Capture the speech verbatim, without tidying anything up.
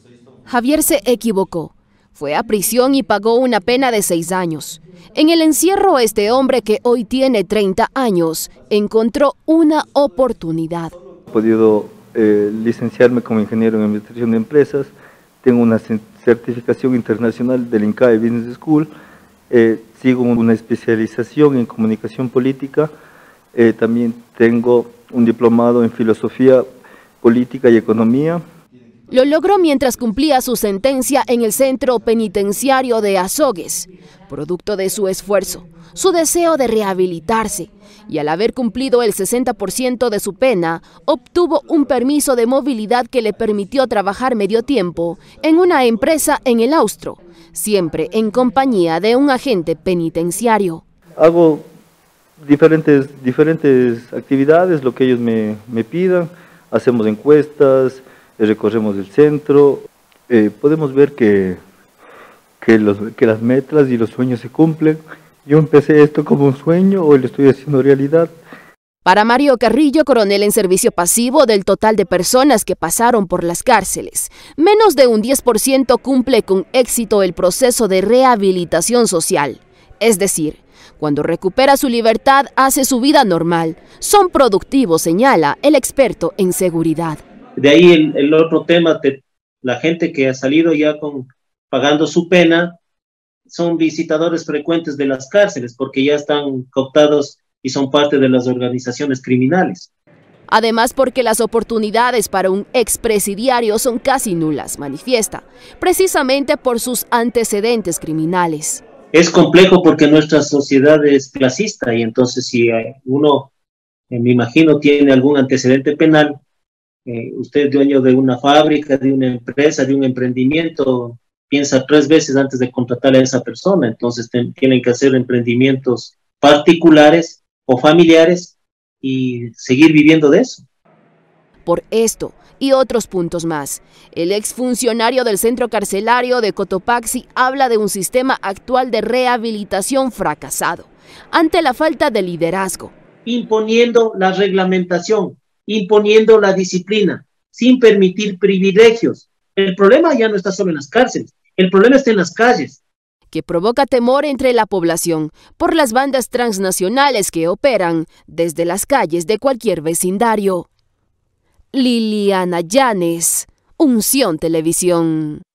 Javier se equivocó. Fue a prisión y pagó una pena de seis años. En el encierro, este hombre, que hoy tiene treinta años, encontró una oportunidad. He podido eh, licenciarme como ingeniero en administración de empresas. Tengo una certificación internacional del INCAE Business School. Eh, sigo una especialización en comunicación política. Eh, también tengo un diplomado en filosofía política y economía. Lo logró mientras cumplía su sentencia en el centro penitenciario de Azogues, producto de su esfuerzo, su deseo de rehabilitarse, y al haber cumplido el sesenta por ciento de su pena, obtuvo un permiso de movilidad que le permitió trabajar medio tiempo en una empresa en el Austro, siempre en compañía de un agente penitenciario. Hago diferentes, diferentes actividades, lo que ellos me, me pidan, hacemos encuestas, recorremos el centro, eh, podemos ver que, que, los, que las metas y los sueños se cumplen. Yo empecé esto como un sueño, hoy lo estoy haciendo realidad. Para Mario Carrillo, coronel en servicio pasivo, del total de personas que pasaron por las cárceles, menos de un diez por ciento cumple con éxito el proceso de rehabilitación social. Es decir, cuando recupera su libertad, hace su vida normal. Son productivos, señala el experto en seguridad. De ahí el, el otro tema, de la gente que ha salido ya con, pagando su pena, son visitadores frecuentes de las cárceles porque ya están cooptados y son parte de las organizaciones criminales. Además, porque las oportunidades para un expresidiario son casi nulas, manifiesta, precisamente por sus antecedentes criminales. Es complejo porque nuestra sociedad es clasista y entonces si uno, eh, me imagino, tiene algún antecedente penal, Eh, usted es dueño de una fábrica, de una empresa, de un emprendimiento, piensa tres veces antes de contratar a esa persona, entonces ten, tienen que hacer emprendimientos particulares o familiares y seguir viviendo de eso. Por esto y otros puntos más, el exfuncionario del centro carcelario de Cotopaxi habla de un sistema actual de rehabilitación fracasado, ante la falta de liderazgo. Imponiendo la reglamentación, imponiendo la disciplina, sin permitir privilegios. El problema ya no está solo en las cárceles, el problema está en las calles. Que provoca temor entre la población por las bandas transnacionales que operan desde las calles de cualquier vecindario. Liliana Llanes, Unción Televisión.